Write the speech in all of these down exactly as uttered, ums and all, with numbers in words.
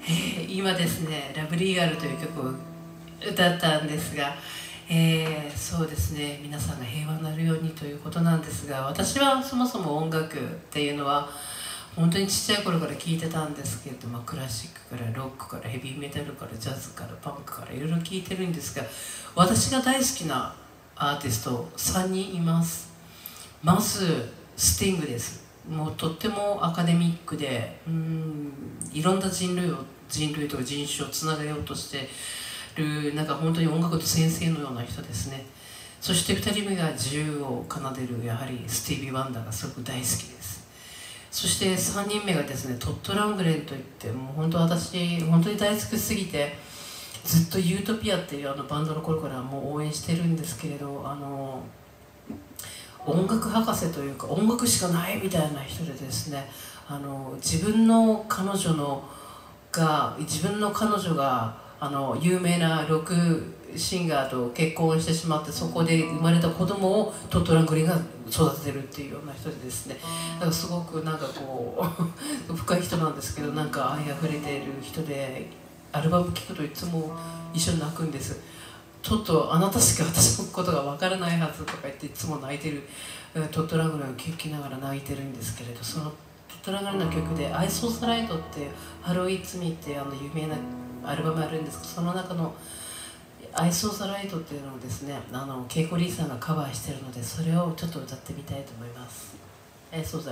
えー、今ですね「ラブリーガル」という曲を歌ったんですが、えー、そうですね、皆さんが平和になるようにということなんですが、私はそもそも音楽っていうのは本当にちっちゃい頃から聴いてたんですけれども、クラシックからロックからヘビーメタルからジャズからパンクからいろいろ聴いてるんですが、私が大好きなアーティストさんにんいます。まずスティングです。もうとってもアカデミックで、うん、いろんな人類を人類とか人種をつなげようとしてる、なんか本当に音楽と先生のような人ですね。そしてふたりめが自由を奏でる、やはりスティービー・ワンダーがすごく大好きです。そしてさんにんめがですね、トッド・ラングレンといって、もう本当私本当に大好きすぎて、ずっとユートピアっていうあのバンドの頃からもう応援してるんですけれど、あの音楽博士というか音楽しかないみたいな人でですね、あの自分の彼女のが自分の彼女があの有名なロックシンガーと結婚してしまって、そこで生まれた子供をトッド・ラングレンが育ててるっていうような人でですね、だからすごくなんかこう深い人なんですけど、なんか愛あふれている人で、アルバム聴くといつも一緒に泣くんです。ちょっとあなたしか私のことがわからないはずとか言っていつも泣いてるトッド・ラングレンを聴きながら泣いてるんですけれど、そのトッド・ラングレンの曲で「I Saw the Light」っていう「ハロー・イッツ・ミー」っていうあの有名なアルバムあるんですけど、その中の「I Saw the Light」っていうのをですね、あのケイコ・リーさんがカバーしてるので、それをちょっと歌ってみたいと思います。「I Saw the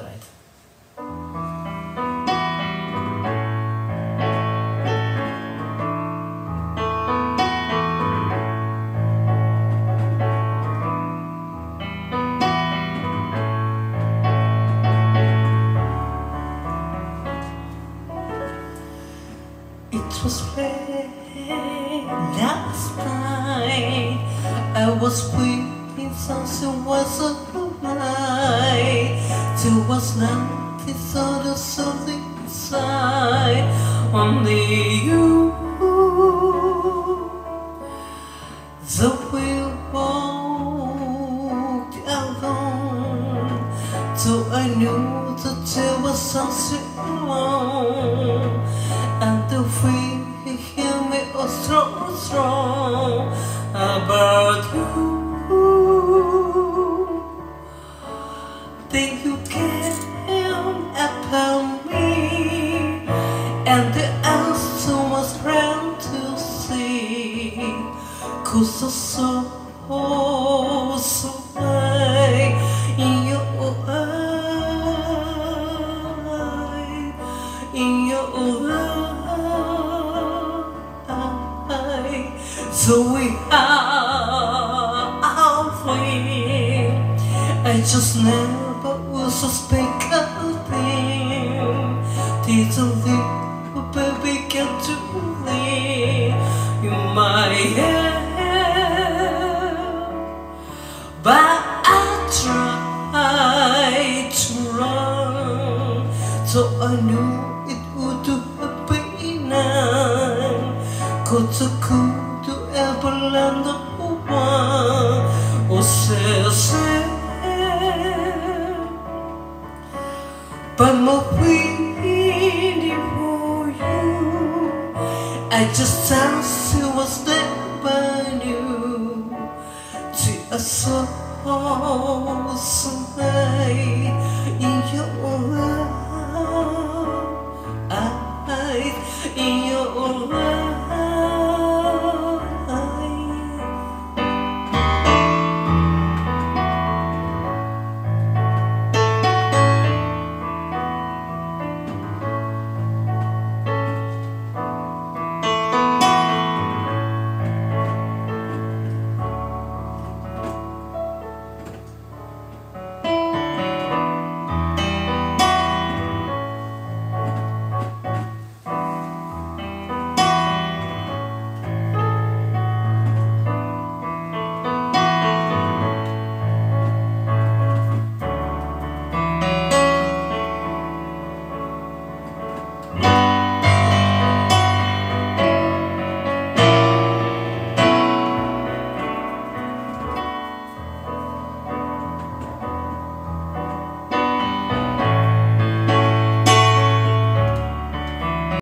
Light」。It was late last night. I was weeping, something was alright. There was nothing, sort of something inside. Only you. The way walked alone, so I knew that there was something wrong. And the way he hear me was strong, strong about you. Then you came upon me, and the answer was grand to see. 'Cause I saw so high in your eye, in your eye. So we are free. I just never would suspect a thing. Did a little baby get to live in my head? But I tried to run, so I knew it would have been none. 'Cause I could ever land the one who says it. But more waiting for you, I just thought it was never new. See, I saw some light in your eyes, in your eyes.